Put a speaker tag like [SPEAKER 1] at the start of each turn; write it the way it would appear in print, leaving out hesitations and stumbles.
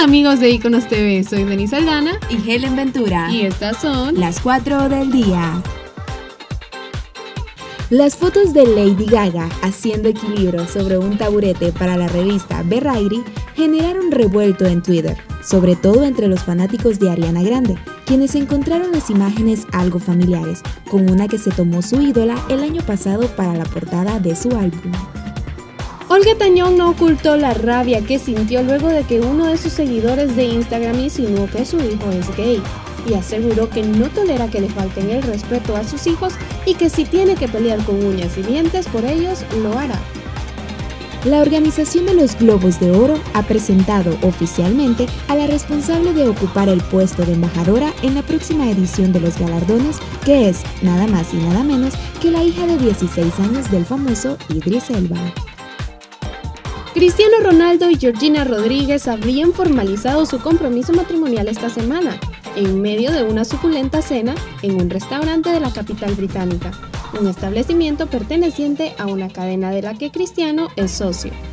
[SPEAKER 1] Hola amigos de Iconos TV, soy Denise Aldana
[SPEAKER 2] y Helen Ventura
[SPEAKER 1] y estas son
[SPEAKER 2] las 4 del día.
[SPEAKER 3] Las fotos de Lady Gaga haciendo equilibrio sobre un taburete para la revista Variety generaron revuelto en Twitter, sobre todo entre los fanáticos de Ariana Grande, quienes encontraron las imágenes algo familiares, con una que se tomó su ídola el año pasado para la portada de su álbum.
[SPEAKER 1] Olga Tañón no ocultó la rabia que sintió luego de que uno de sus seguidores de Instagram insinuó que su hijo es gay y aseguró que no tolera que le falten el respeto a sus hijos y que si tiene que pelear con uñas y dientes por ellos, lo hará.
[SPEAKER 3] La organización de los Globos de Oro ha presentado oficialmente a la responsable de ocupar el puesto de embajadora en la próxima edición de los galardones, que es nada más y nada menos que la hija de 16 años del famoso Idris Elba.
[SPEAKER 1] Cristiano Ronaldo y Georgina Rodríguez habrían formalizado su compromiso matrimonial esta semana, en medio de una suculenta cena en un restaurante de la capital británica, un establecimiento perteneciente a una cadena de la que Cristiano es socio.